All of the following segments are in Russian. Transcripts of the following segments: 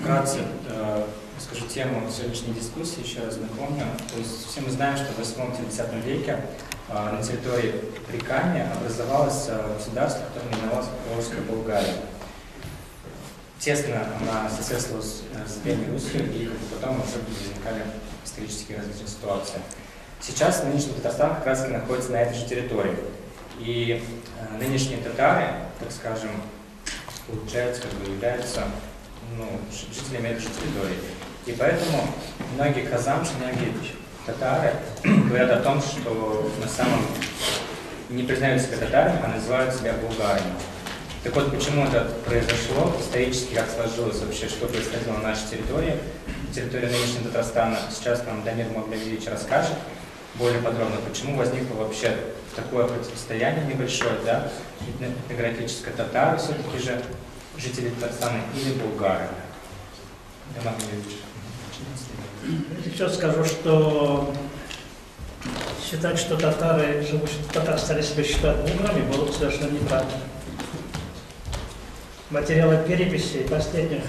вкратце скажу тему сегодняшней дискуссии, еще раз напомню. То есть все мы знаем, что в 8-10 веке на территории Прикамья образовалось государство, которое именовалось Волжская Болгария. Тесно она соседствовалась с Древней Русью, и потом уже возникали исторические различные ситуации. Сейчас нынешний Татарстан как раз находится на этой же территории. И нынешние татары, так скажем, получается, являются жителями этой же территории. И поэтому многие казамши, многие татары говорят о том, что на самом не признают себя татарами, а называют себя булгарами. Так вот, почему это произошло, исторически как сложилось вообще, что происходило на нашей территории, территории нынешнего Татарстана, сейчас нам Дамир Мавлявич расскажет более подробно, почему возникло вообще такое противостояние небольшое, да, этнографическое, татары все-таки же жители Татарстана или булгары. Дамир Мавлявич. Сейчас скажу, что считать, что татары, живущие в Татарстане, себя считают булгарами, было совершенно неправильно. Материалы переписи последних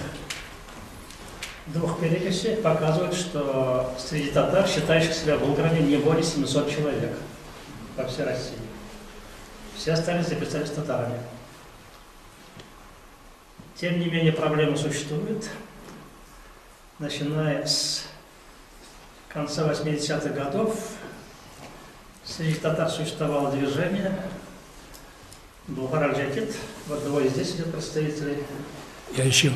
двух переписей показывают, что среди татар, считающих себя булгарами, не более 700 человек по всей России. Все остальные записались татарами. Тем не менее, проблема существует. Начиная с конца 80-х годов среди татар существовало движение Булгар-Аль-Джакит. Вот двое здесь идет представители. Я еще.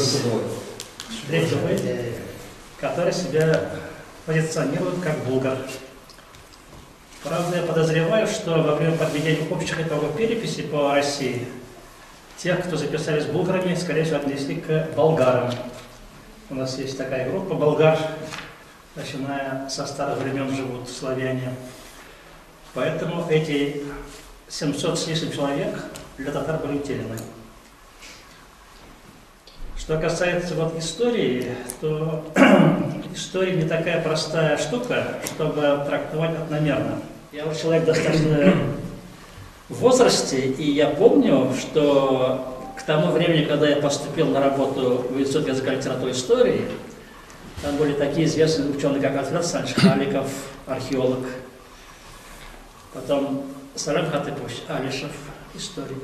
Третьего, которые себя позиционируют как булгар. Правда, я подозреваю, что во время подведения общих итогов переписи по России тех, кто записались булгарами, скорее всего, отнесли к болгарам. У нас есть такая группа болгар, начиная со старых времен живут славяне. Поэтому эти 700 с лишним человек для татар были утеряны. Что касается истории, то история не такая простая штука, чтобы трактовать одномерно. Я уже человек достаточно в возрасте, и я помню, что к тому времени, когда я поступил на работу в Институт языка, литературы и истории, там были такие известные ученые, как Альфред Александрович Халиков, археолог, потом Салем Хатыпович Алишев, историк.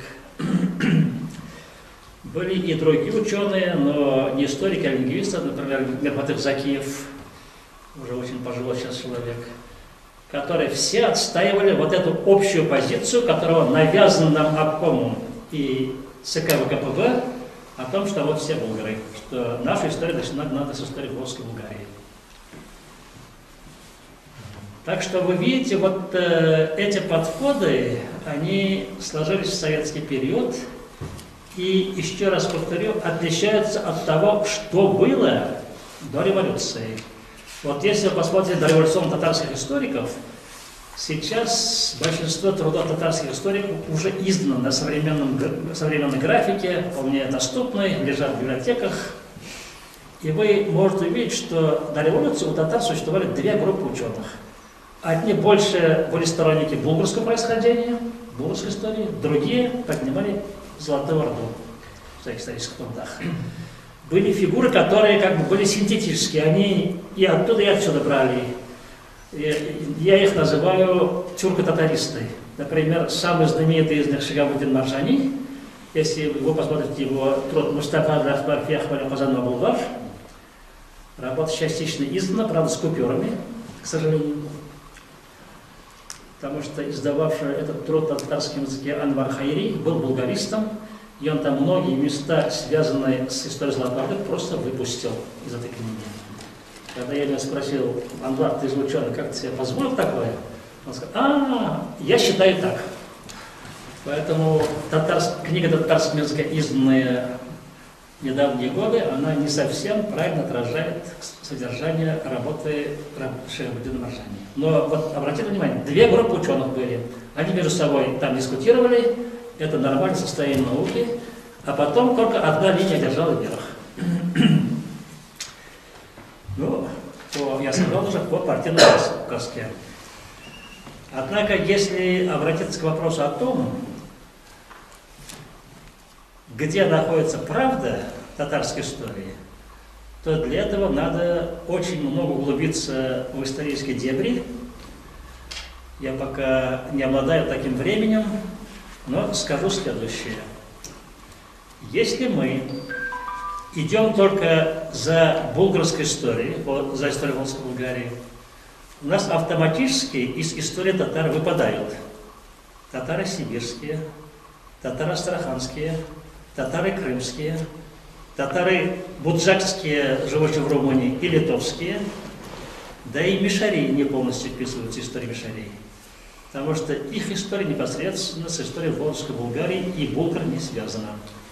Были и другие ученые, но не историки, а лингвисты, например, Мирхатып Закиев, уже очень пожилой сейчас человек, которые все отстаивали вот эту общую позицию, которая навязана нам обкомом и ЦК ВКПБ, о том, что вот все булгары, что нашу историю начинать надо с истории Волжской Булгарии. Так что вы видите, вот эти подходы, они сложились в советский период и, еще раз повторю, отличаются от того, что было до революции. Вот если вы посмотрите на революционных татарских историков, сейчас большинство трудов татарских историков уже издано на современной графике, вполне доступной, лежат в библиотеках. И вы можете увидеть, что до революции у татар существовали две группы ученых. Одни больше были сторонники булгарского происхождения, булгарской истории, другие поднимали Золотую Орду в своих исторических трудах. Были фигуры, которые были синтетические, они и оттуда, и отсюда брали. Я их называю тюрко-татаристы. Например, самый знаменитый из них Шигабуддин Маржани. Если вы посмотрите его труд «Мустафа Рахбар Фяхвали Хазан Булгар», работа частично издана, правда, с купюрами, к сожалению. Потому что издававший этот труд на татарском языке Анвар Хайри был булгаристом, и он там многие места, связанные с историей Золотой Орды, просто выпустил из этой книги. Когда я его спросил: Анвар, ты же ученый, как ты себе позволил такое? Он сказал: я считаю так. Поэтому книга на татарском языке, изданная в недавние годы, она не совсем правильно отражает содержание работы Шигабуддина Маржани. Но вот обратите внимание, две группы ученых были. Они между собой там дискутировали, это нормальное состояние науки, а потом только одна линия держала вверх. Я сказал уже по партийной указке. Однако, если обратиться к вопросу о том, где находится правда татарской истории, то для этого надо очень много углубиться в исторические дебри. Я пока не обладаю таким временем, но скажу следующее. Если мы идем только за булгарской историей, за историей Волжской Булгарии, у нас автоматически из истории татар выпадают татары сибирские, татары астраханские, татары крымские, татары буджакские, живущие в Румынии, и литовские, да и мишари не полностью вписываются в историю мишарей, потому что их история непосредственно с историей Волжской Булгарии и булгар не связана.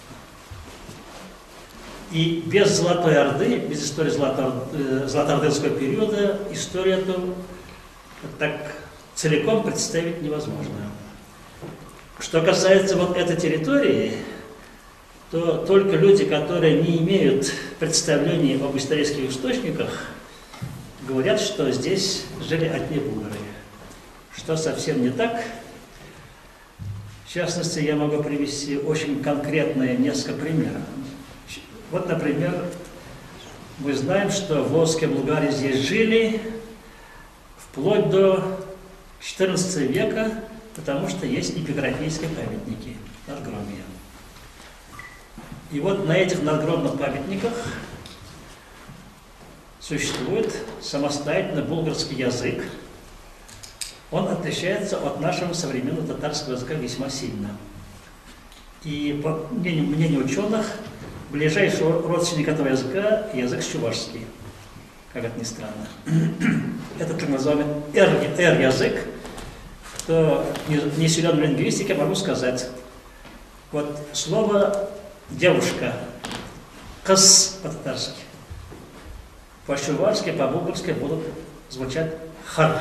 И без Золотой Орды, без истории Золотоордынского периода, историю эту так целиком представить невозможно. Что касается вот этой территории, то только люди, которые не имеют представления об исторических источниках, говорят, что здесь жили одни булгары. Что совсем не так. В частности, я могу привести очень конкретные несколько примеров. Вот, например, мы знаем, что волжские булгари здесь жили вплоть до XIV века, потому что есть эпиграфические памятники, надгробия. И вот на этих надгробных памятниках существует самостоятельный булгарский язык. Он отличается от нашего современного татарского языка весьма сильно. И по мнению ученых, ближайший родственник этого языка – язык чувашский, как это ни странно. Это так называемый эр-язык. Кто не силен в лингвистике, могу сказать. Вот слово «девушка» – «кыс» по-татарски. По-чувашски, по-булгарски будут звучать «хар».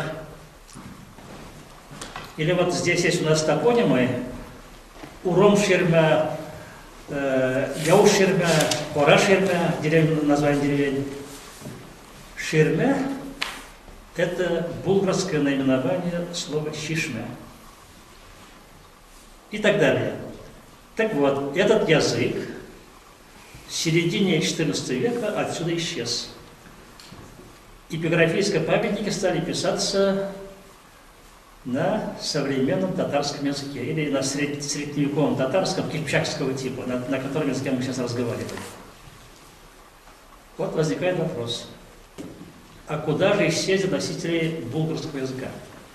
Или вот здесь есть у нас топонимы Уром-Ширмя, Яу-Ширмя, Ора-Ширмя, название деревень. Ширмя – это булгарское наименование слова «шишмя». И так далее. Так вот, этот язык в середине XIV века отсюда исчез. Эпиграфические памятники стали писаться на современном татарском языке или на средневековом татарском кипчакского типа, на котором языке мы сейчас разговариваем. Вот возникает вопрос. А куда же исчезли носители булгарского языка?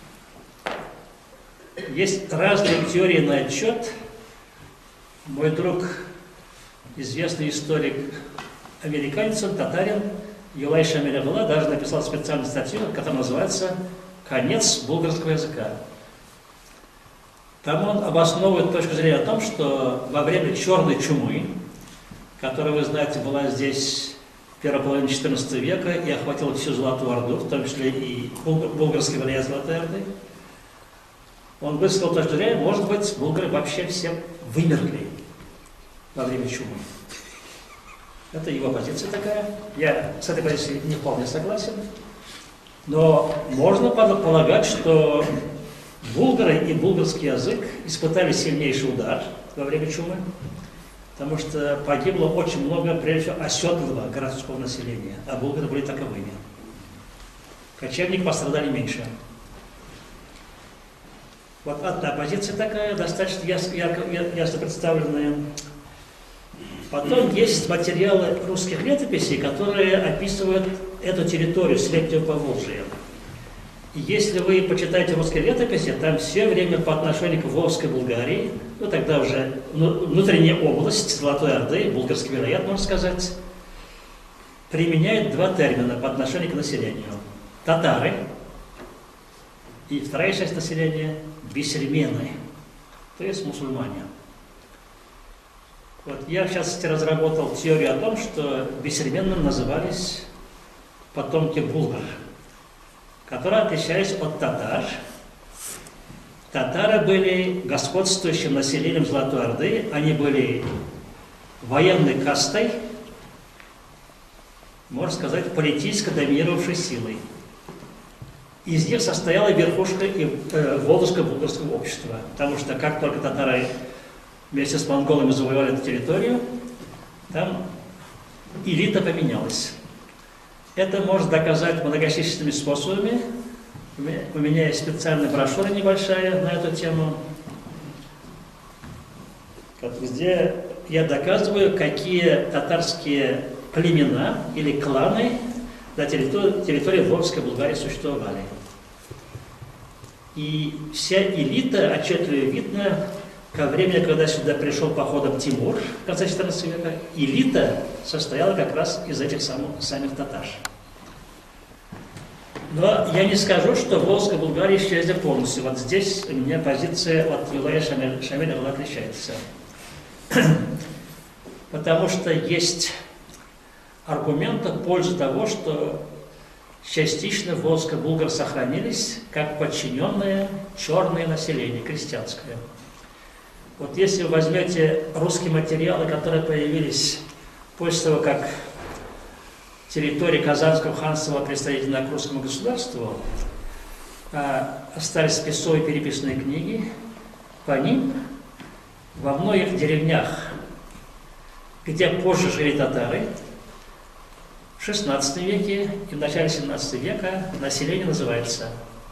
Есть разные теории на этот счет. Мой друг, известный историк, американец, татарин, Юлай Шамиль-Абдулла, даже написал специальную статью, которая называется «Конец булгарского языка». Там он обосновывает точку зрения о том, что во время черной чумы, которая, вы знаете, была здесь в первой половине XIV века и охватила всю Золотую Орду, в том числе и булгарский вариант Золотой Орды, он высказал точку зрения, может быть, булгары вообще все вымерли во время чумы. Это его позиция такая. Я с этой позицией не вполне согласен. Но можно полагать, что булгары и булгарский язык испытали сильнейший удар во время чумы, потому что погибло очень много, прежде всего, оседлого городского населения, а булгары были таковыми. Кочевники пострадали меньше. Вот одна позиция такая, достаточно ясно представленная. Потом есть материалы русских летописей, которые описывают эту территорию Среднего Поволжья. И если вы почитаете русские летописи, там все время по отношению к Волжской Булгарии, ну тогда уже внутренняя область Золотой Орды, булгарский вилаят, можно сказать, применяют два термина по отношению к населению. Татары и вторая часть населения – бисельмены, то есть мусульмане. Вот я, в частности, разработал теорию о том, что бисельменами назывались потомки булгар, которые отличались от татар. Татары были господствующим населением Золотой Орды, они были военной кастой, можно сказать, политически доминировавшей силой. Из них состояла верхушка волжско-булгарского общества, потому что как только татары вместе с монголами завоевали эту территорию, там элита поменялась. Это можно доказать многочисленными способами. У меня есть специальная брошюра небольшая на эту тему, где я доказываю, какие татарские племена или кланы на территории Волжской Булгарии существовали. И вся элита отчетливо видно ко времени, когда сюда пришел походом Тимур в конце XIV века, элита состояла как раз из этих самих татар. Но я не скажу, что Волжская Булгария исчезла полностью. Вот здесь у меня позиция от Юлая Шамиля отличается. Потому что есть аргументы в пользу того, что частично волжско-булгар сохранились как подчиненное черное население, крестьянское. Вот если вы возьмете русские материалы, которые появились после того, как территория Казанского ханства присоединена к русскому государству, остались письмовые переписные книги, по ним во многих деревнях, где позже жили татары, в XVI веке и в начале XVII века население называется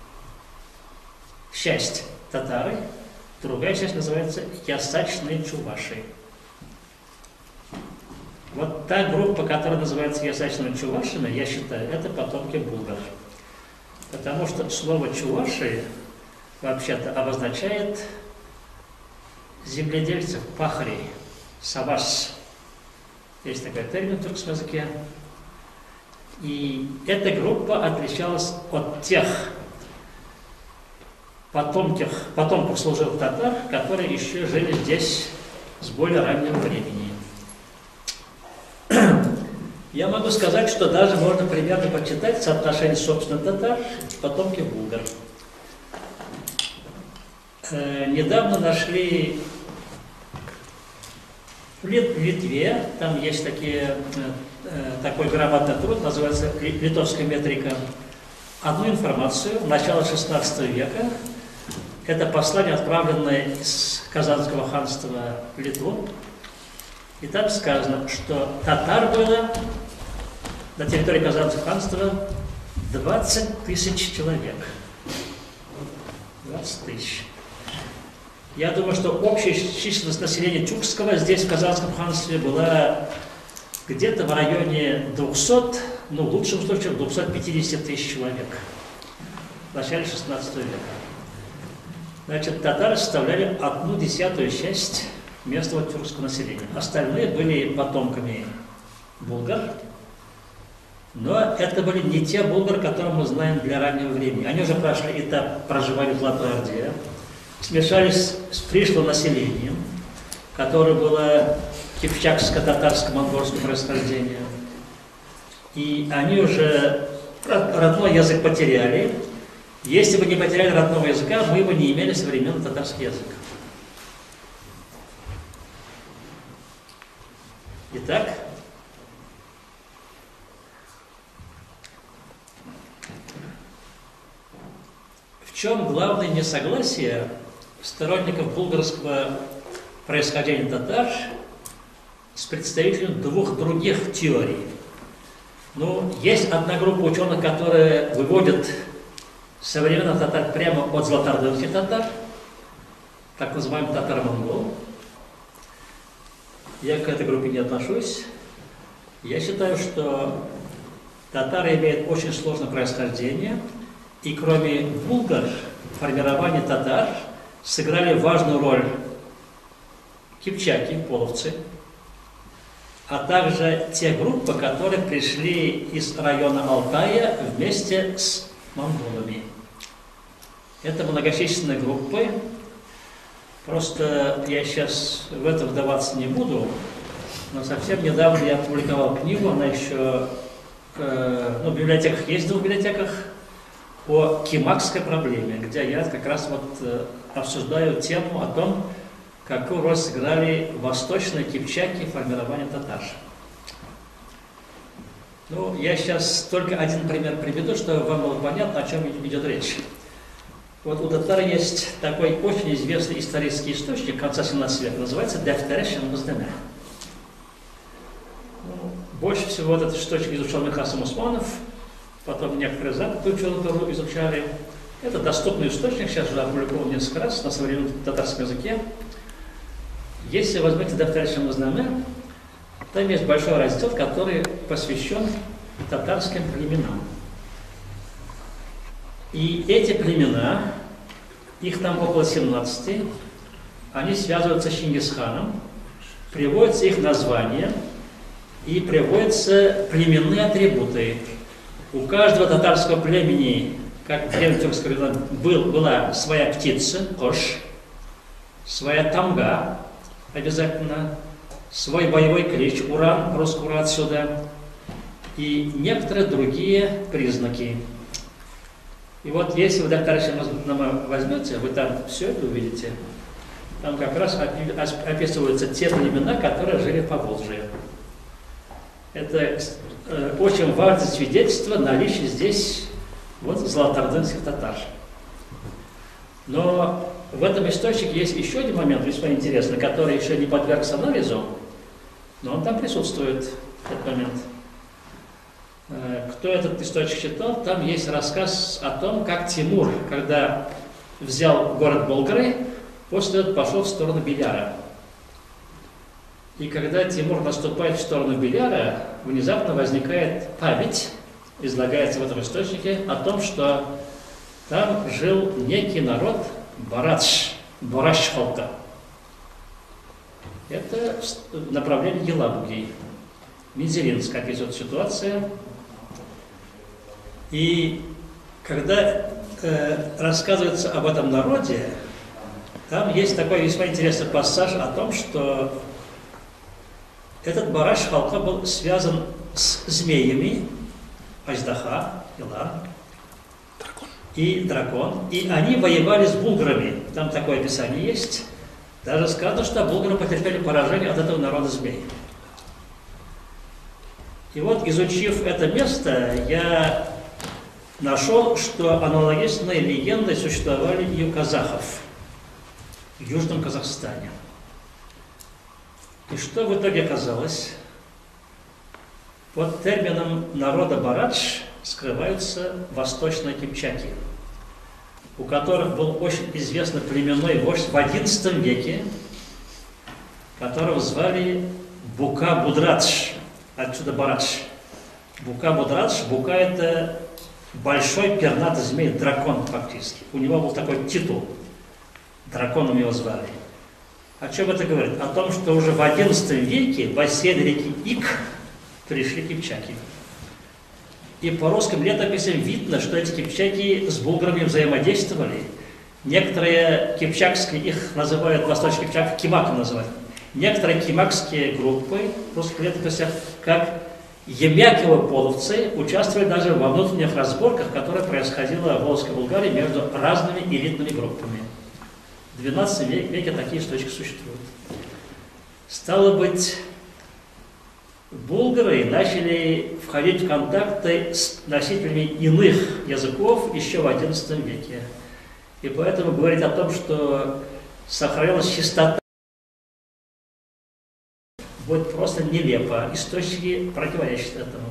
часть татары, другая часть называется ясачные чуваши. Вот та группа, которая называется ясачными чувашами, я считаю, это потомки булгар. Потому что слово чуваши вообще-то обозначает земледельцев, пахарей, саваш. Есть такой термин в тюркском языке. И эта группа отличалась от тех потомков служилых татар, которые еще жили здесь с более раннего времени. Я могу сказать, что даже можно примерно почитать соотношение собственных татар и потомков булгар. Недавно нашли в Литве, там есть такой грамотный труд, называется «Литовская метрика», одну информацию начала XVI века. Это послание, отправленное из Казанского ханства в Литву. И там сказано, что татар было на территории Казанского ханства 20 тысяч человек. 20 тысяч. Я думаю, что общая численность населения тюркского здесь, в Казанском ханстве, была где-то в районе 200, ну, в лучшем случае, 250 тысяч человек в начале XVI века. Значит, татары составляли 1/10 часть местного тюркского населения. Остальные были потомками булгар, но это были не те булгары, которые мы знаем для раннего времени. Они уже прошли этап проживания в Золотой Орде, смешались с пришлым населением, которое было кипчакско-татарско-монгольского происхождения. И они уже родной язык потеряли. Если бы не потеряли родного языка, мы бы не имели современный татарский язык. Итак, в чем главное несогласие сторонников булгарского происхождения татар с представителями двух других теорий? Ну, есть одна группа ученых, которые выводят современных татар прямо от златоордынских татар, так называемых татар-монгол. Я к этой группе не отношусь. Я считаю, что татары имеют очень сложное происхождение, и кроме булгар, в формировании татар сыграли важную роль кипчаки, половцы, а также те группы, которые пришли из района Алтая вместе с монголами. Это многочисленные группы. Просто я сейчас в это вдаваться не буду, но совсем недавно я опубликовал книгу, она еще в библиотеках, есть в двух библиотеках, о кимакской проблеме, где я как раз вот обсуждаю тему о том, какую роль сыграли восточные кипчаки в формировании татар. Ну, я сейчас только один пример приведу, чтобы вам было понятно, о чем идет речь. Вот у татар есть такой очень известный исторический источник конца 17 века, называется «Дефтере Шенгоздеме». больше всего этот источник изучал Михасам Усманов, потом некоторые западную литературу изучали. Это доступный источник, сейчас уже опубликован несколько раз на современном татарском языке. Если возьмете Дафтар Шамазнаме, там есть большой раздел, который посвящен татарским племенам. И эти племена, их там около 17, они связываются с Чингисханом, приводятся их названия и приводятся племенные атрибуты. У каждого татарского племени, как в древнетюркском времени, была своя птица, кош, своя тамга, обязательно, свой боевой клич, уран, русский уран отсюда, и некоторые другие признаки. И вот если вы Дафтар Шамазнаме возьмете, вы там все это увидите. Там как раз описываются те племена, которые жили по Волжье. Это очень важное свидетельство наличия здесь вот золотоордынских татар. Но в этом источнике есть еще один момент весьма интересный, который еще не подвергся анализу, но он там присутствует, этот момент. Кто этот источник читал, там есть рассказ о том, как Тимур, когда взял город Болгары, после этого пошел в сторону Беляра. И когда Тимур наступает в сторону Беляра, внезапно возникает память, излагается в этом источнике, о том, что там жил некий народ Бараш-Халка. Это направление Елабуги. Мензелинск описывает ситуация. И когда рассказывается об этом народе, там есть такой весьма интересный пассаж о том, что этот Бараш-Халка был связан с змеями, Аждаха, Илар, и дракон, и они воевали с булгарами. Там такое описание есть. Даже сказано, что булгары потерпели поражение от этого народа змей. И вот, изучив это место, я нашел, что аналогичные легенды существовали и у казахов в Южном Казахстане. И что в итоге оказалось? Под термином народа Барадж скрываются восточные кипчаки, у которых был очень известный племенной вождь в XI веке, которого звали Бука-Будрадж, отсюда Барадж. Бука-Будрадж, Бука — это большой пернатый змей, дракон фактически. У него был такой титул, драконом его звали. О чем это говорит? О том, что уже в XI веке в бассейн реки Ик пришли кипчаки. И по русским летописям видно, что эти кипчаки с булгарами взаимодействовали. Некоторые кипчакские, их называют, восточный кипчак, кимак называют. Некоторые кимакские группы в русских летописях, как емякивы половцы, участвовали даже во внутренних разборках, которые происходили в Волжской Булгарии между разными элитными группами. В XII веке такие источники существуют. Стало быть, булгары начали входить в контакты с носителями иных языков еще в XI веке. И поэтому говорить о том, что сохранилась чистота, будет просто нелепо. Источники противоречат этому.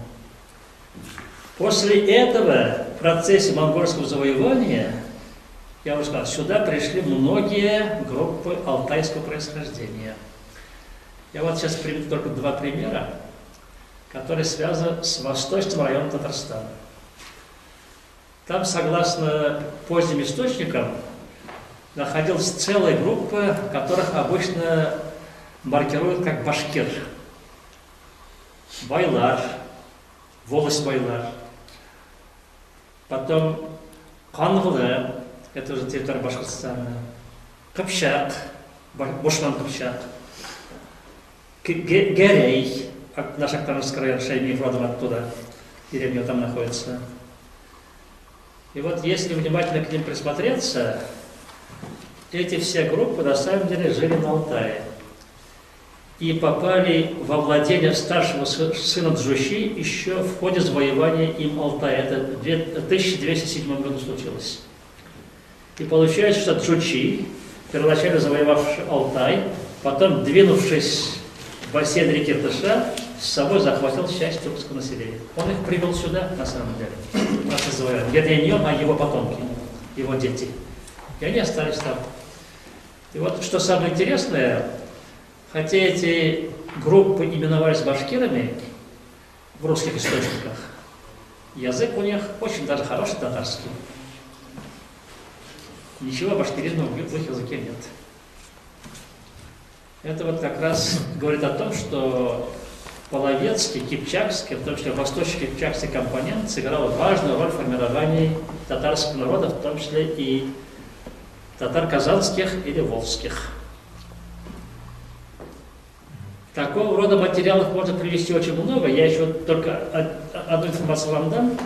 После этого, в процессе монгольского завоевания, я уже сказал, сюда пришли многие группы алтайского происхождения. Я вот сейчас приведу только два примера, которые связаны с восточным районом Татарстана. Там, согласно поздним источникам, находилась целая группа, которых обычно маркируют как башкир. Байлар, волость Байлар. Потом Канглы, это уже территория Башкортостана. Кыпчак, Бушман Кыпчак. Герей, наш Актарский район, Шеймиев родом оттуда, деревня там находится. И вот если внимательно к ним присмотреться, эти все группы на самом деле жили на Алтае и попали во владение старшего сына Джуши еще в ходе завоевания им Алтая. Это в 1207 году случилось. И получается, что Джучи, первоначально завоевавший Алтай, потом, двинувшись в бассейн реки Тыша, с собой захватил часть тюркского населения. Он их привел сюда, на самом деле. Вернее, не он, а его потомки, его дети. И они остались там. И вот что самое интересное, хотя эти группы именовались башкирами в русских источниках, язык у них очень даже хороший татарский. Ничего башкиризма в их языке нет. Это вот как раз говорит о том, что половецкий, кипчакский, в том числе восточно-кипчакский компонент сыграл важную роль в формировании татарского народа, в том числе и татар казанских или волжских. Такого рода материалов можно привести очень много. Я еще только одну информацию вам дам.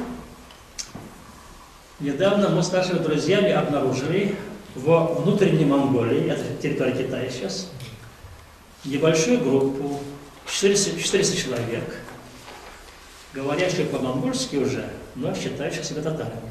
Недавно мы с нашими друзьями обнаружили во внутренней Монголии, это территория Китая сейчас, небольшую группу, 400 человек, говорящих по-монгольски уже, но считающих себя татарами.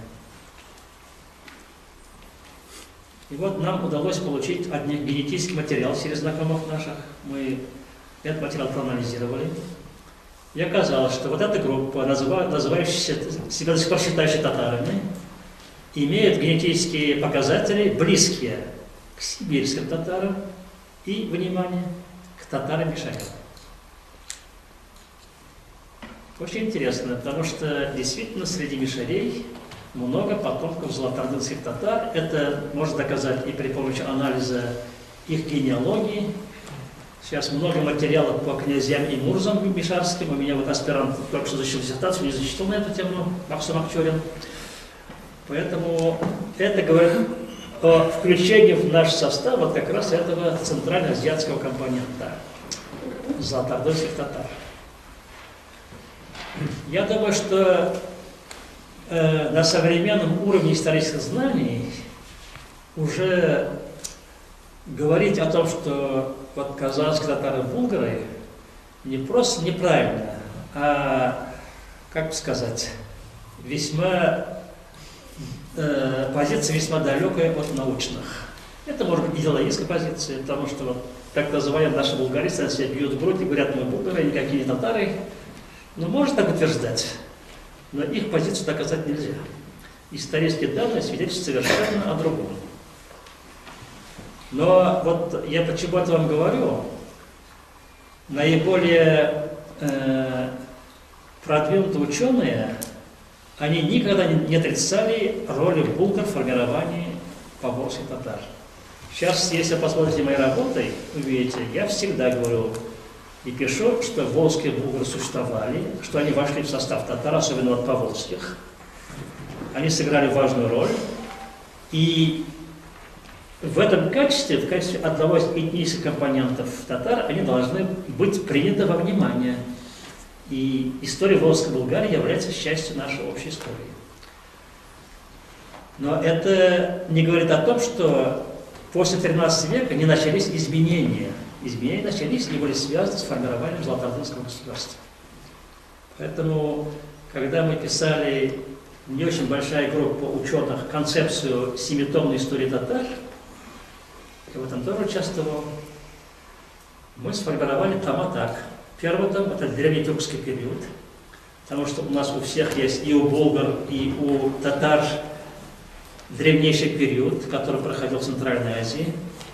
И вот нам удалось получить от них генетический материал через знакомых наших. Мы этот материал проанализировали. И оказалось, что вот эта группа, называющаяся себя до сих пор считающая татарами, имеет генетические показатели, близкие к сибирским татарам и, внимание, к татарам-мишарям. Очень интересно, потому что действительно среди мишарей много потомков золотоордынских татар. Это можно доказать и при помощи анализа их генеалогии. Сейчас много материалов по князьям и мурзам мишарским. У меня вот аспирант только что защитил диссертацию, не защитил на эту тему, Максим Акчурин. Поэтому это говорит о включении в наш состав вот как раз этого центральноазиатского компонента золотоордынских татар. Я думаю, что на современном уровне исторических знаний уже говорить о том, что вот казанские татары булгары не просто неправильно, а, как бы сказать, позиция весьма далекая от научных. Это может быть идеологическая позиция, потому что вот, так называемые наши булгаристы себя бьют в грудь и говорят, мы булгары, никакие не татары. Но можно так утверждать, но их позицию доказать нельзя. Исторические данные свидетельствуют совершенно о другом. Но вот я почему это вам говорю, наиболее продвинутые ученые, они никогда не отрицали роли булгар в формировании поволжских татар. Сейчас, если посмотрите мои работы, увидите, я всегда говорю и пишу, что волжские булгары существовали, что они вошли в состав татар, особенно от поволжских. Они сыграли важную роль. И в этом качестве, в качестве одного из этнических компонентов татар, они должны быть приняты во внимание. И история Волжской Булгарии является частью нашей общей истории. Но это не говорит о том, что после XIII века не начались изменения. Изменения начались и были связаны с формированием золотоордынского государства. Поэтому, когда мы писали, не очень большая группа ученых, концепцию семитомной истории татар, я в этом тоже участвовал, мы сформировали тома так. Первый том – это древнетюркский период, потому что у нас у всех есть и у болгар, и у татар древнейший период, который проходил в Центральной Азии.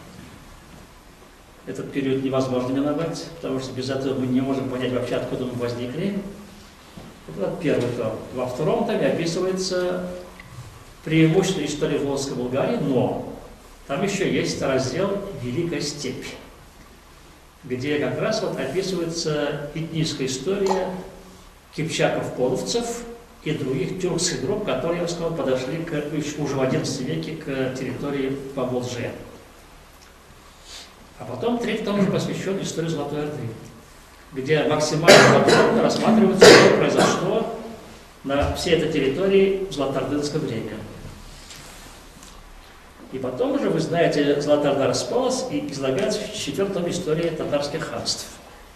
Этот период невозможно миновать, потому что без этого мы не можем понять вообще, откуда мы возникли. Это первый том. Во втором томе описывается преимущество истории Волжской Булгарии, но там еще есть раздел «Великая степь», где как раз вот описывается этническая история кипчаков-половцев и других тюркских групп, которые, я бы сказал, подошли уже в XI веке к территории Поволжья. А потом третий том уже посвящен истории Золотой Орды, где максимально подробно рассматривается, что произошло на всей этой территории в золотоордынское время. И потом уже, вы знаете, Золотая Орда распалась и излагается в 4-м томе истории татарских ханств.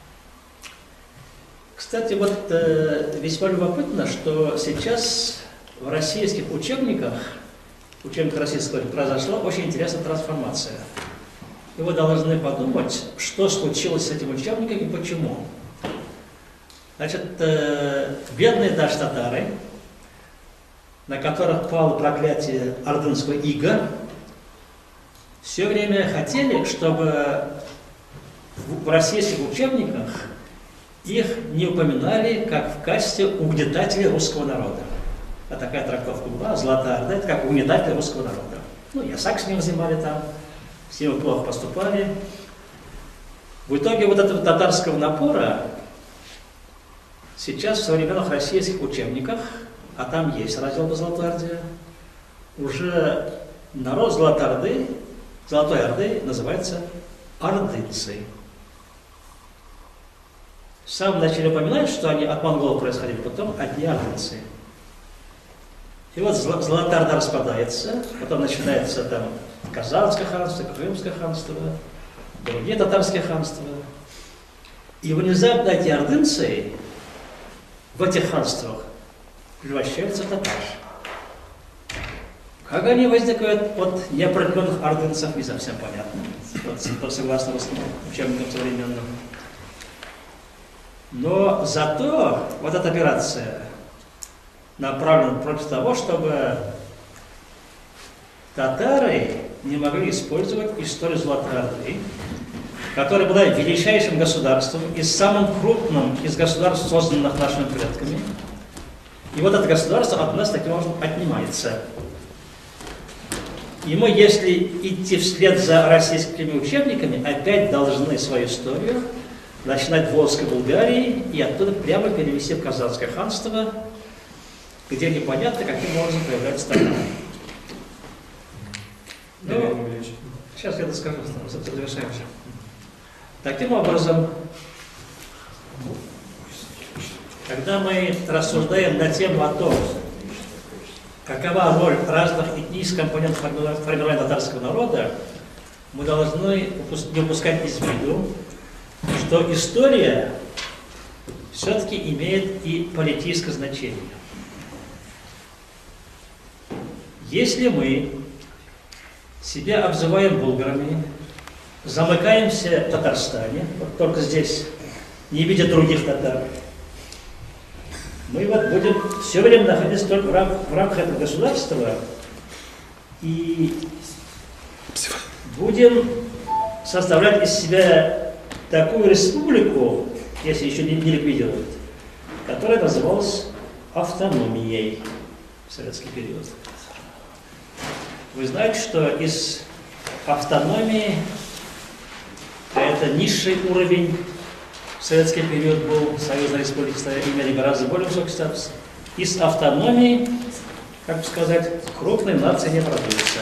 Кстати, вот весьма любопытно, что сейчас в российских учебниках российского произошла очень интересная трансформация. И вы должны подумать, что случилось с этим учебником и почему. Значит, бедные даже татары, на которых пало проклятие ордынского ига, все время хотели, чтобы в российских учебниках их не упоминали как в качестве угнетателей русского народа. А такая трактовка была, Золотая Орда, это как угнетатели русского народа. Ну, ясак с ним взимали там, все мы плохо поступали. В итоге вот этого татарского напора сейчас в современных российских учебниках, а там есть раздел по Золотой Орде, уже народ Золотой Орды называется ордынцы. В самом начале упоминают, что они от монголов происходили, потом одни ордынцы. И вот Золотая Орда распадается, потом начинается там Казанское ханство, Крымское ханство, другие татарские ханства. И внезапно эти ордынцы в этих ханствах превращаются в татар. Как они возникают от неопределенных ордынцев, не совсем понятно. Вот, согласно русским учебникам современным. Но зато вот эта операция направлена против того, чтобы татары не могли использовать историю Золотой Орды, которая была величайшим государством и самым крупным из государств, созданных нашими предками. И вот это государство от нас таким образом отнимается. И мы, если идти вслед за российскими учебниками, опять должны свою историю начинать в Волжской Булгарии и оттуда прямо перевести в Казанское ханство, где непонятно, каким образом появляется татары. Ну, сейчас я доскажу, завершаемся. Таким образом, когда мы рассуждаем на тему о том, какова роль разных этнических компонентов формирования татарского народа, мы должны не упускать из виду, что история все-таки имеет и политическое значение. Если мы себя обзываем булгарами, замыкаемся в Татарстане, вот только здесь, не видя других татар, мы вот будем все время находиться только в рамках этого государства и будем составлять из себя такую республику, если еще не ликвидируют, которая называлась автономией в советский период. Вы знаете, что из автономии, это низший уровень, в советский период был, Союзная Республика имели гораздо более высокий статус. Из автономии, как бы сказать, крупной нации не продвинется.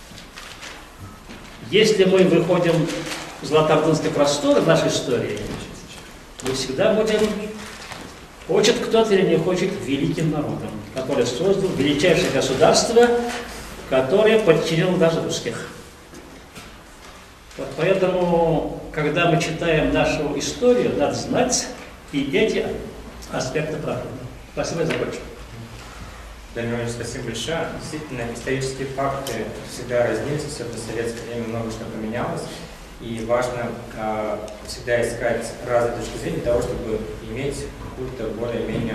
Если мы выходим в златоордынский простор в нашей истории, мы всегда будем, хочет кто-то или не хочет, великим народом, который создал величайшее государство, которое подчинило даже русских. Вот поэтому, когда мы читаем нашу историю, надо знать и эти аспекты правды. Спасибо, я закончу. Данил Иванович, спасибо большое. Действительно, исторические факты всегда разнились, все в советское время много что поменялось. И важно всегда искать разные точки зрения для того, чтобы иметь какую-то более-менее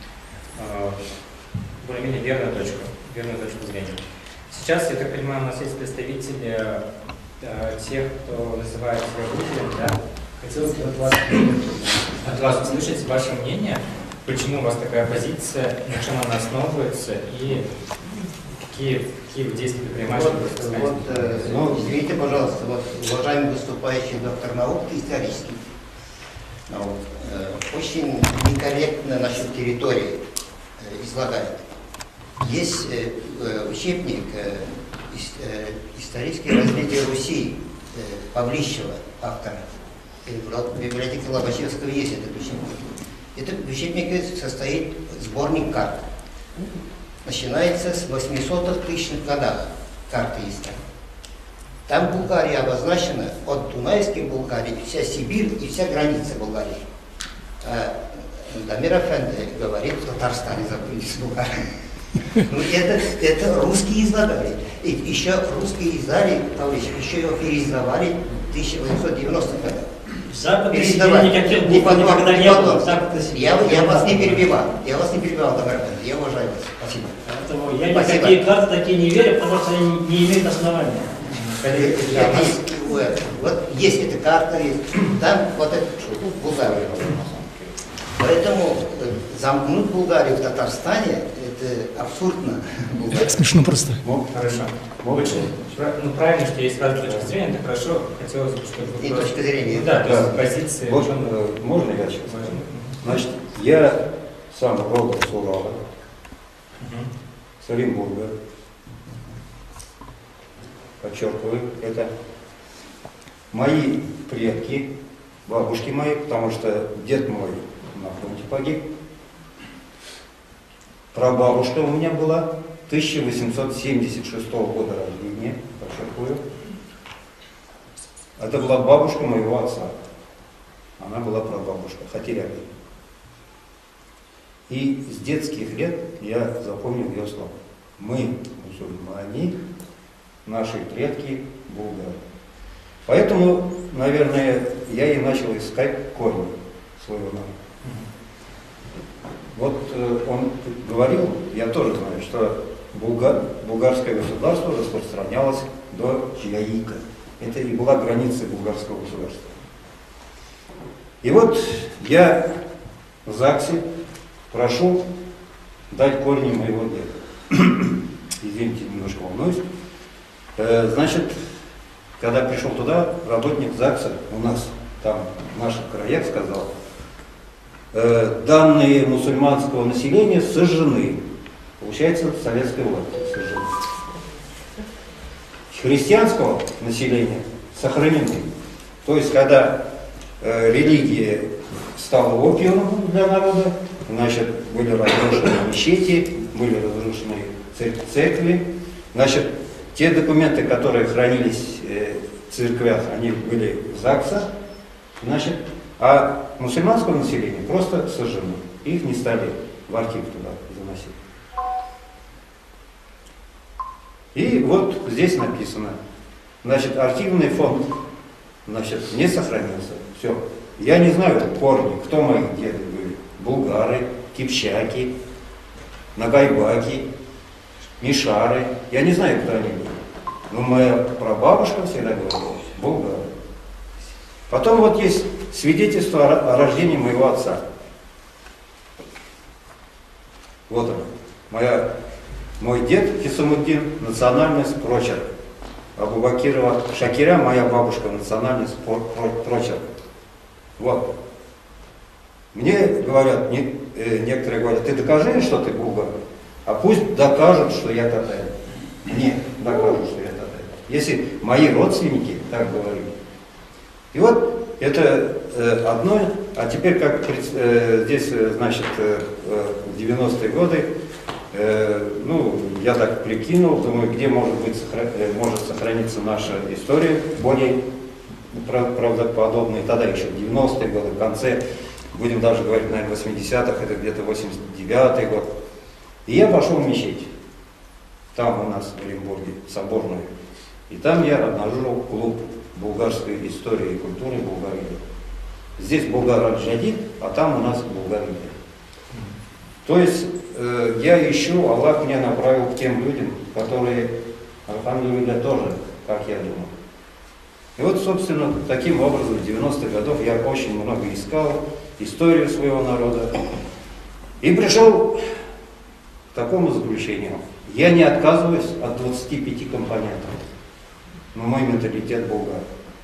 верную точку зрения. Сейчас, я так понимаю, у нас есть представители тех, кто называет себя буддиями, да? Хотелось бы от вас услышать ваше мнение, почему у вас такая позиция, на чем она основывается и какие действия предпринимаете? Ну, извините, пожалуйста, вот уважаемый выступающий доктор наук исторический, очень некорректно насчет территории излагает. Есть учебник «Историческое развитие Руси» Павлищева, автора. В библиотеке Лобачевского есть этот учебник. Этот учебник состоит сборник карт. Начинается с 800-х тысячных годах. Карты есть там. Там Булгария обозначена от Дунайской Булгарии, вся Сибирь и вся граница Булгарии. Дамир Афенди говорит, в Татарстане забылись Булгарии. Ну, это русские излагали. И еще русские издали, еще его переиздавали в 1890-х годах. Западной семьи передавать. никаких Не букв никогда потом, не не было. потом. Западной семьи. Я вас не перебивал. Я вас не перебивал, Добропен. Я уважаю вас. Спасибо. Поэтому я Спасибо. никакие карты такие не верю, потому что они не имеют основания. Вот есть эта карта, там вот это Булгария. Поэтому замкнуть Булгарию в Татарстане это абсурдно. Смешно просто. Ну, хорошо. Очень правильно, что есть разные точки зрения, это хорошо. Хотелось бы, чтобы... И точка зрения. Да, то есть позиции... Вот, можно я сейчас? Значит, я сам родом с Урала, с Оренбурга. Подчеркиваю это. Мои предки, бабушки мои, потому что дед мой на фронте погиб. Прабабушка у меня была 1876 года рождения, подчеркиваю. Это была бабушка моего отца. Она была прабабушка, Хатиряга. И с детских лет я запомнил ее слова. Мы мусульмане, наши предки булгары. Поэтому, наверное, я и начал искать корень своего народа. Вот он говорил, я тоже знаю, что булгарское государство распространялось до Яика. Это и была граница булгарского государства. И вот я в ЗАГСе прошу дать корни моего деда. Извините, немножко волнуюсь. Значит, когда пришел туда, работник ЗАГСа у нас там, в наших краях, сказал, данные мусульманского населения сожжены. Получается, советской властью сожжены. Христианского населения сохранены. То есть, когда религия стала опиумом для народа, значит, были разрушены мечети, были разрушены церкви, значит, те документы, которые хранились в церквях, они были в ЗАГСах, значит, а мусульманское население просто сожжено. Их не стали в архив туда заносить. И вот здесь написано, значит, архивный фонд, значит, не сохранился. Все. Я не знаю корни, кто мои деды были. Булгары, кипчаки, нагайбаки, мишары. Я не знаю, кто они были. Но моя прабабушка всегда говорила, булгары. Потом вот есть свидетельство о рождении моего отца. Вот он. Мой дед Хисамуддин, национальность прочерк. Абубакирова Шакиря, моя бабушка, национальность прочерк. Вот. Мне говорят, некоторые говорят, ты докажи, что ты булгар, а пусть докажут, что я татарин. Мне докажут, что я татарин. Если мои родственники так говорили. И вот это одно, а теперь как здесь, значит, в 90-е годы, ну, я так прикинул, думаю, где может сохраниться наша история более правдоподобная. Тогда еще в 90-е годы, в конце, будем даже говорить, наверное, 80-х, это где-то 89-й год. И я пошел в мечеть, там у нас в Оренбурге, соборную. И там я обнаружил клуб булгарской истории и культуры Булгарида. Здесь Булгар-Аль-Джадид, а там у нас Булгарида. То есть я ищу, Аллах меня направил к тем людям, которые, альхамдулилля, тоже, как я думал. И вот, собственно, таким образом в 90-х годах я очень много искал историю своего народа. И пришел к такому заключению. Я не отказываюсь от 25 компонентов. Но мой менталитет булгар.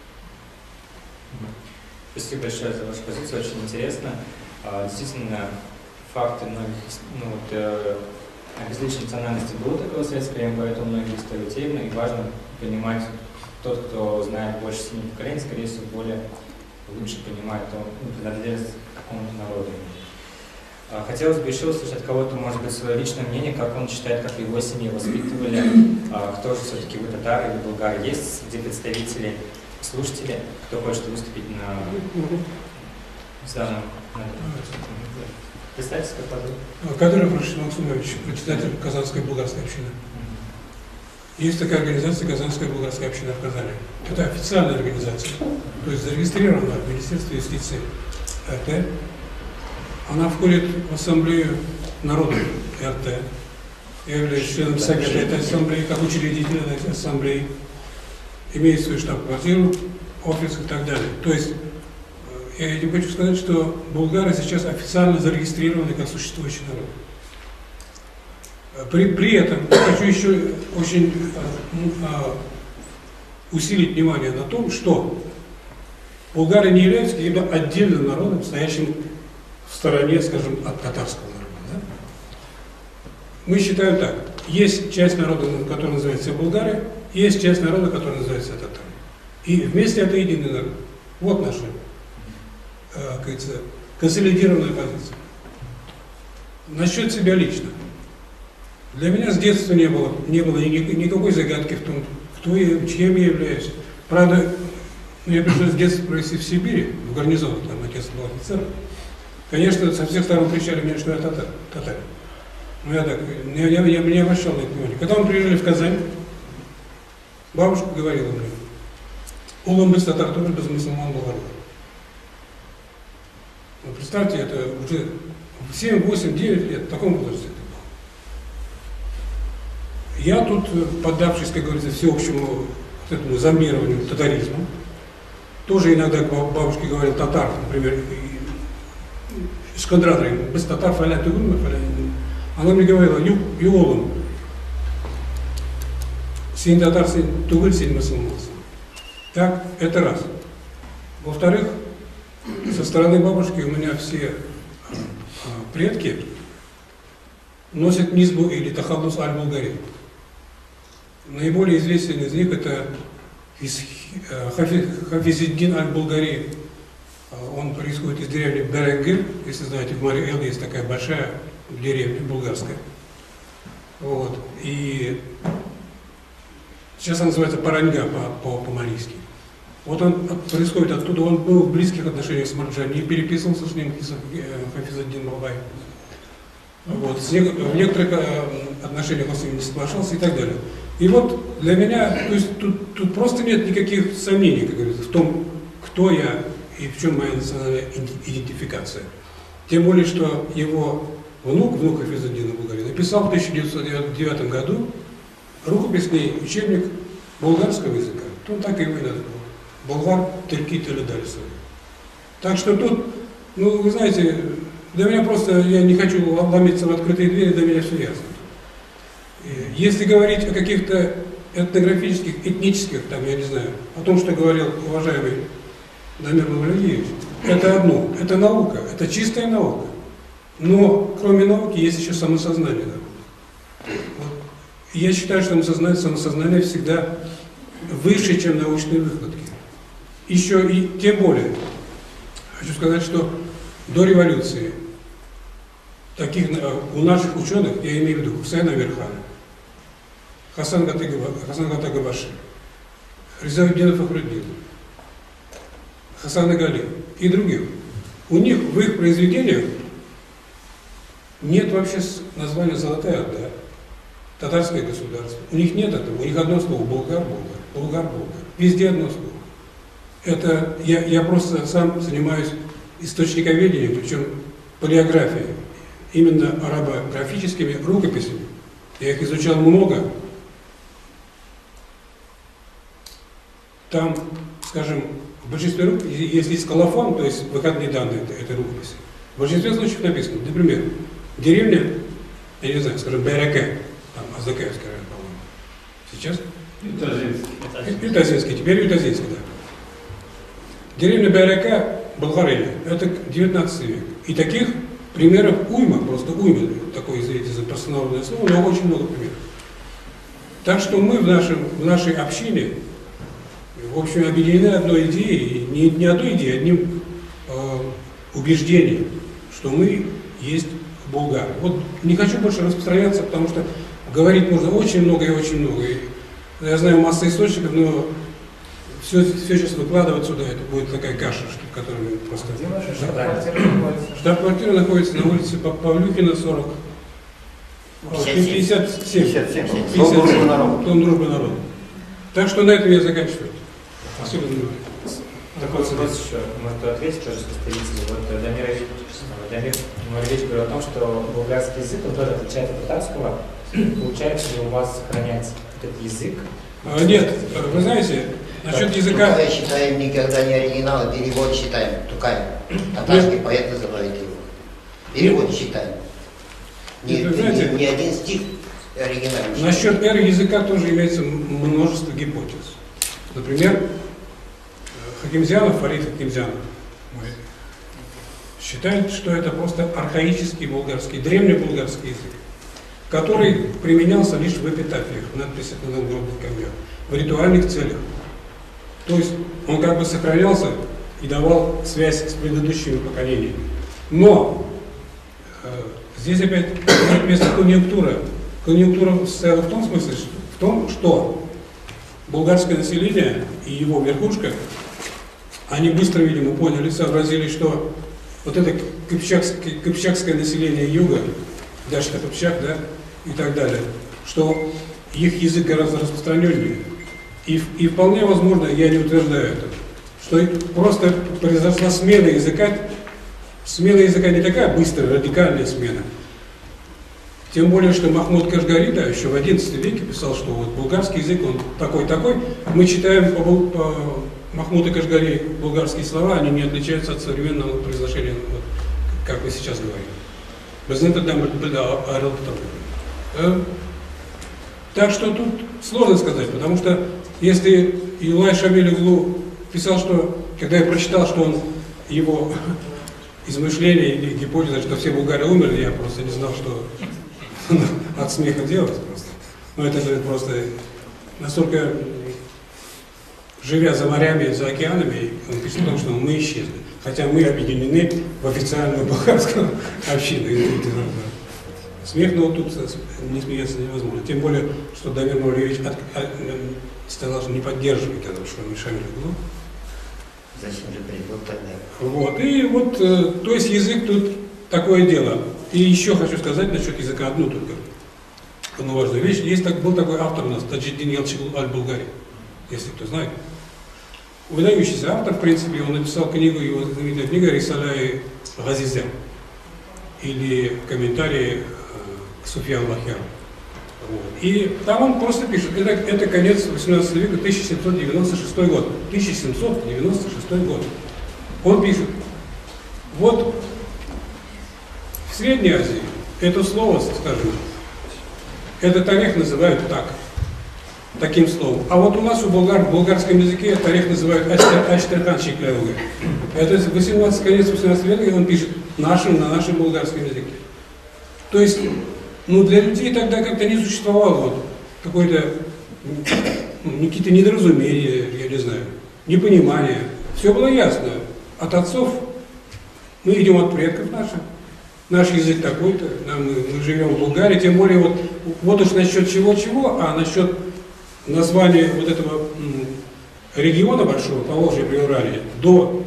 Спасибо большое за вашу позицию, очень интересно. Действительно, факты многих, различных национальностей было такое в советское время, поэтому многие истории темны, и важно понимать, тот, кто знает больше 7 поколений, скорее всего, лучше понимает, принадлежность к какому-то народу. Хотелось бы еще услышать от кого-то, может быть, свое личное мнение, как он считает, как его семьи воспитывали, кто же все-таки вы, татары или булгары. Есть среди представителей, слушателей, кто хочет выступить на данном. Представьтесь, как вас зовут. Кадыров Рашид Максумович, председатель Казанской булгарской общины. Есть такая организация Казанская булгарская община в Казани. Это официальная организация, то есть зарегистрирована в Министерстве юстиции РТ. Она входит в ассамблею народов РТ. Я являюсь членом совета этой ассамблеи, как учредитель этой ассамблеи. Имеет свою штаб-квартиру, офис и так далее. То есть я этим хочу сказать, что болгары сейчас официально зарегистрированы как существующий народ. При этом я хочу еще очень усилить внимание на том, что болгары не являются каким-то отдельным народом, стоящим в стороне, скажем, от татарского народа. Да? Мы считаем так. Есть часть народа, которая называется болгары, есть часть народа, которая называется татары. И вместе это единый народ. Вот наша, как говорится, консолидированная позиция. Насчет себя лично. Для меня с детства не было никакой загадки в том, кто я, чем я являюсь. Правда, мне пришлось с детства провести в Сибири, в гарнизоне, там отец был офицером. Конечно, со всех сторон кричали мне, что я татарин. Но я так, я не обращал на это внимание. Когда мы приезжали в Казань, бабушка говорила мне: улам без татар тоже, без мусульман болгаров. Ну, представьте, это уже 7, 8, 9 лет, в таком возрасте это было. Я тут, поддавшись, как говорится, всеобщему вот этому зомбированию, татаризму, тоже иногда бабушке говорил татар, например, Шкандрадры, без татар фаля тугун, она мне говорила: юолум, син татар, син тугун, син мусульман. Так, это раз. Во-вторых, со стороны бабушки у меня все предки носят низбу или тахаллус аль-Булгари. Наиболее известен из них это Хафизиддин аль-Булгари. Он происходит из деревни Беренгер, если знаете, в море Эл есть такая большая деревня булгарская. Вот. И сейчас она называется Паранга по-малийски. Вот он происходит оттуда, он был в близких отношениях с Марджани, переписывался с ним Хафизиддин Балбай. Вот. В некоторых отношениях он с ним не соглашался и так далее. И вот для меня, то есть тут просто нет никаких сомнений, как говорится, в том, кто я и в чем моя национальная идентификация. Тем более, что его внук Хафизиддина Булгари, написал в 1909 году рукописный учебник болгарского языка. Он так и его и назвал. Болгар Тырки Теледальсов. Так что тут, ну, вы знаете, для меня просто, я не хочу ломиться в открытые двери, для меня все ясно. Если говорить о каких-то этнографических, этнических, там, я не знаю, о том, что говорил уважаемый Дамир Мавлюдиевич, это одно, это наука, это чистая наука. Но кроме науки есть еще самосознание. Вот. Я считаю, что самосознание всегда выше, чем научные выкладки. Еще и тем более, хочу сказать, что до революции таких у наших ученых, я имею в виду Хусейна Амирхана, Хасан Гатагабаши, Ризауддина Фахруддина, Хасана Гали и других, у них в их произведениях нет вообще названия «Золотая Орда», «Татарское государство». У них нет этого, у них одно слово «болгар», везде одно слово. Это я просто сам занимаюсь источниковедением, причем палеографией, именно арабографическими рукописями. Я их изучал много. Там, скажем, в большинстве рукописей, если есть колофон, то есть выходные данные этой рукописи, в большинстве случаев написано, например, деревня, я не знаю, скажем, Байраке, там Аздакаевская, по-моему, сейчас? Ютазинский, теперь Ютазинский, да. Деревня Байрака, Болгария, это 19 век. И таких примеров уйма, просто уйма, такое, извините за простонародное слово, но очень много примеров. Так что мы в нашей общине, в общем, объединены одной идеей, не одной идеей, одним убеждением, что мы есть болгары. Вот не хочу больше распространяться, потому что говорить можно очень много и очень много. И я знаю массу источников, но все сейчас выкладывать сюда, это будет такая каша, которую просто... Где ваша штаб-квартира находится? Штаб-квартира находится на улице Павлюхина, 40. 57. 57. Дом дружбы народа. Дом дружбы народа. Так что на этом я заканчиваю. Спасибо за внимание. Такой вопрос еще, может ответить тоже представитель. Вот Дамир Умарович говорил о том, что болгарский язык, он тоже отличается от татарского. Получается ли у вас сохранять этот язык? Нет, вы знаете, насчет языка... Тукай считаем никогда не оригинал, перевод считаем. Тукай. Татарский поэт называет его. Перевод считаем. Ни один стих оригинальный. Насчет эры языка тоже имеется множество гипотез. Например, Хакимзянов, Фарид Хакимзянов, считает, что это просто архаический болгарский, древний болгарский язык, который применялся лишь в эпитафиях, в надписях на надгробных камнях, в ритуальных целях. То есть он как бы сохранялся и давал связь с предыдущими поколениями. Но здесь опять имеет место конъюнктура. Конъюнктура состояла в том смысле, что болгарское население и его верхушка, они быстро, видимо, поняли, сообразили, что вот это кыпчакское население юга, даже Кыпчак, да, и так далее, что их язык гораздо распространеннее. И вполне возможно, я не утверждаю это, что просто произошла смена языка не такая быстрая, радикальная смена. Тем более, что Махмуд Кашгари, да, еще в XI веке писал, что вот болгарский язык, он такой-такой. Мы читаем по Махмуду Кашгари болгарские слова, они не отличаются от современного произношения, вот, как вы сейчас говорите. Так что тут сложно сказать, потому что если Юлай Шамиль-Оглу писал, что, когда я прочитал, что он, его измышления или гипотеза, что все болгары умерли, я просто не знал, что от смеха делать просто. Но это просто настолько, живя за морями, за океанами, он пишет о том, что мы исчезли. Хотя мы объединены в официальную болгарскую общину. Смех, но тут не смеяться невозможно. Тем более, что Дамир Мавлевич сказал, что не поддерживает этого, что Шамиль Оглу. Зачем же придет тогда? Вот. И вот, то есть язык тут такое дело. И еще хочу сказать насчет языка одну только одну важную вещь. Был такой автор у нас, Таджиддин Ялчигул Аль-Булгари, если кто знает. Выдающийся автор, в принципе, он написал книгу, его знаменитая книга «Рисаля Газизе», или комментарии к Суфьяну Лахяру. Вот. И там он просто пишет, это конец 18 века, 1796 год. 1796 год. Он пишет, вот в Средней Азии это слово, скажем, этот орех называют таким словом. А вот у нас в болгарском языке этот орех называют ачтерхан шиклявуга. Это конец 18 века, и он пишет на нашем болгарском языке. То есть, для людей тогда как-то не существовало вот какое-то, какие-то недоразумения, я не знаю, непонимания. Все было ясно. От отцов мы идем от предков наших. Наш язык такой-то, мы живем в Болгарии, тем более вот уж насчет чего-чего, а насчет названия вот этого региона большого, Поволжья, Приуралья, до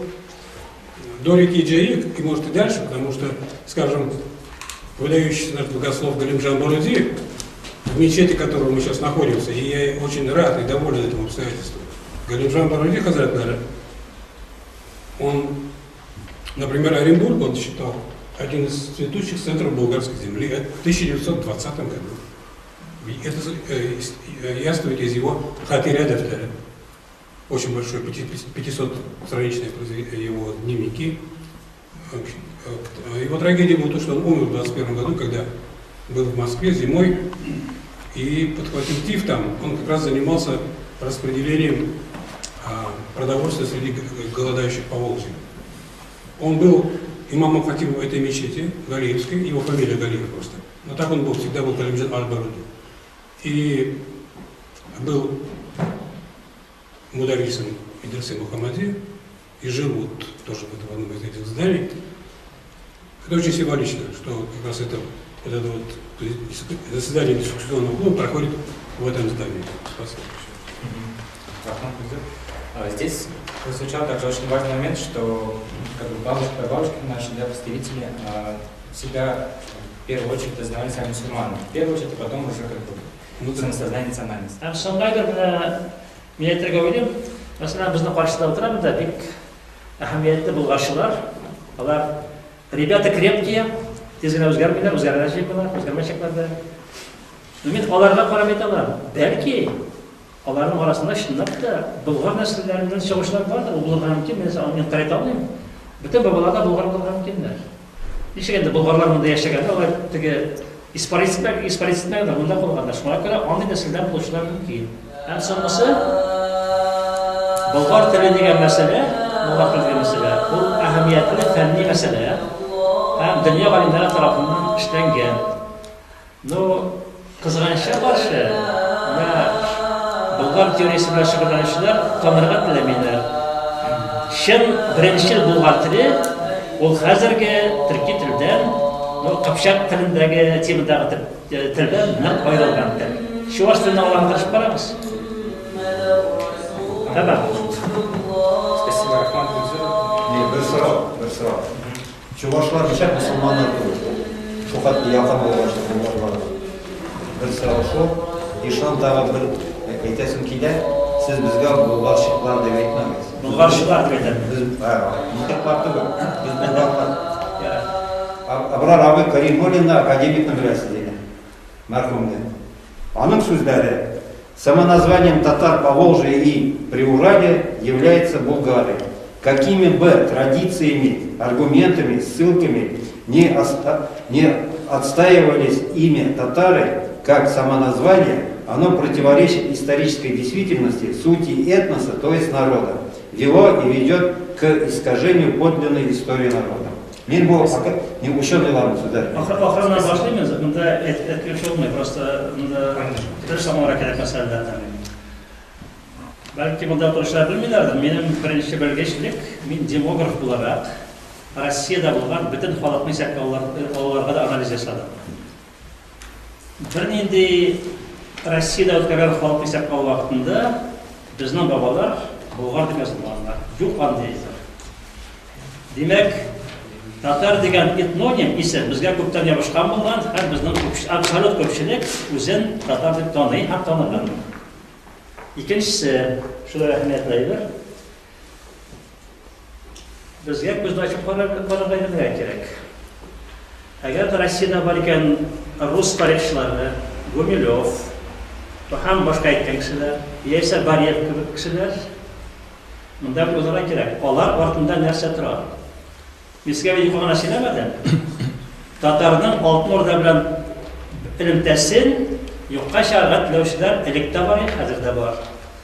реки Джаик и может и дальше, потому что, скажем, выдающийся наш богослов Галимджан Баруди, в мечети которого мы сейчас находимся, и я очень рад и доволен этому обстоятельству. Галимджан Баруди, Хазрат Наля, он, например, Оренбург, он считал один из цветущих центров болгарской земли в 1920 году. Это яствует из его Хатиря Дефтера, очень большой, 500-страничные его дневники. Его трагедия была то, что он умер в 21 году, когда был в Москве зимой и подхватил тиф там. Он как раз занимался распределением продовольствия среди голодающих по Волжье. Он был имамом хатиба этой мечети, Галиевской, его фамилия Галиев просто. Но так он был, всегда был Галимджан Аль-Баруди. И был мударисом Идрисы Мухаммади, и жил вот тоже в одном из этих зданий. Это очень символично, что как раз это заседание дискуссионного клуба проходит в этом здании. Спасибо. Здесь прозвучал также очень важный момент, что как бы бабушки наши, представители себя в первую очередь осознавали сами мусульмане. В первую очередь, а потом уже как бы самосознание, национальность. Сондайдыр мен әйтергә уйлыйм, мәсәлән, безнең каршыда утырамыз да бик әһәмиятле булгачылар. Алар ребята крепкие, тиз генә үзгәрмиләр, үзгәрмәячәкләр да. Мин аларга карап әйтә алам, бәлки аларның арасында чынлап та Болгар нәселләреннән чыгышлар бардыр, ул булырга мөмкин, мен карата алмыйм. Бөтен бабаларда Болгар булырга мөмкиннәр. Ничек инде болгарлар монда яшәгәндә, алар теге испарицлар монда калганнар. Шуңа күрә андый нәселләр булышлар мөмкин. Һәм соңгысы болгар теле дигән мәсьәлә, бу әһәмиятле фәнни мәсьәлә. Һәм дөнья галимнәре тарафыннан эшләнгән. Кызганычка каршы, болгар теориясе белән шөгыльләнүчеләр танырга теләмиләр. Чын беренче болгар теле ул хәзерге төрки телдән, Кыпчак телендәге темадагы телдән нык аерылган тел. Чуваш теленә аларны тырышып барабыз. Тамам. Спасибо, Рахман Гүлзар. Bir sıra. Çuvaşlar geçer Müslümanlar olur. Çok hatta yakın olacak Çuvaşlar. Bir sıra şu, işan dağı bir etesim kide, siz bizge Bulgarşıklar da etmemiz. Bulgarşıklar da etmemiz. Biz, mutlaka bu. Biz Bulgarlar. Abrar abi Karimullin'le akademik nömresi dedi. Merhumda. Onun sözleri, самоназванием татар по Волжье и Приурале является Булгария. Какими бы традициями, аргументами, ссылками не отстаивались ими татары, как самоназвание, оно противоречит исторической действительности, сути этноса, то есть народа, вело и ведет к искажению подлинной истории народа. Мен бұл не ученыйларым сөздер. Ақырынан башлаймыз, мұнда әткелші олмай, просто дұрыс самауыра керек мәселелерден. Бәлки мұнда тұрышылар білмейлерді, менің бірінші білгешлік, мен демограф боларақ, Россияда болған бүтін халықтың сәккаларға да анализ жасадым. Бірнендей Россияда өткерген халықтың сәккал уақытында біздің бабалар Болгар деп жазылғандар, жоқ қандай. Демек, татар деген этноним исем безгә күптән ябышкан булган, һәм безнең абсолют күпчелек үзен татар дип таный һәм танырган. Икенчесе, шулай әһәмиятле әйбер. Безгә күзне ачып карарга кирәк. Әгәр Россиядә бар икән рус тарихчылары, Гумилев, һәм башка әйткән кешеләр, яисә Барьев кебек кешеләр, монда уйларга кирәк. Алар артында нәрсә тора? Мискә бер югана сөйләмәдем. Татарның алтын орда белән элемтәсен юкка чыгарга теләүчеләр электә бар, хәзердә бар.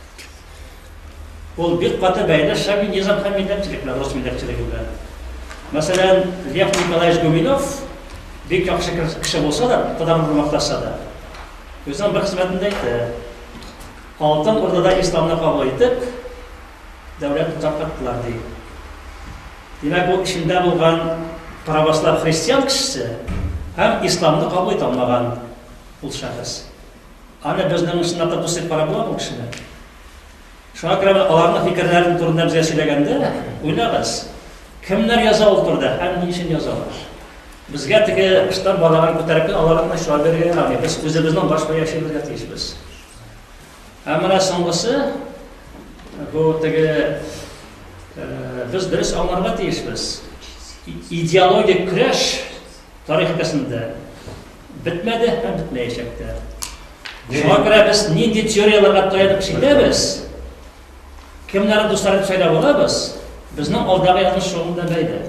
Ул бик каты бәйле шәби низам һәм милләтчелек белән, рус милләтчелеге белән. Мәсәлән, Лев Николаевич Гумилев бик яхшы кеше булса да, татарны мактаса да, үзенең бер хезмәтендә әйтте. Алтын ордада исламны кабул итеп, дәүләт тапкырлар ди. Демәк, бу içində булган православ христиан кешесе һәм исламны кабул итә алмаган ул шәхес. Аны безнең сынатта дус итеп карап була бу кешене. Шуңа күрә аларның фикерләрен турында безгә сөйләгәндә, уйлагыз, кемнәр яза ул турда һәм ни өчен язалар? Безгә теге штаб балаларын күтәреп аларны шулай бергән, без үзебезнең башка яшәүгә тиешбез. Ә менә соңгысы, бу теге biz dürüst anlarga tiyişmiz. İdeologik küreş tarihçesinde bitmedi hem bitmeyecekti. Şuna göre biz nindi teoriyalarga dayanıp söyleyemiz. Kimlerin dostları söyleyip olabız? Bizning aldağı yanlış şoğunda beydi.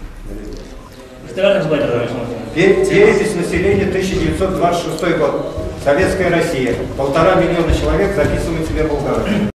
Перепись населения 1926 год. Советская Россия. 1,5 миллиона человек записывают себе Болгарию.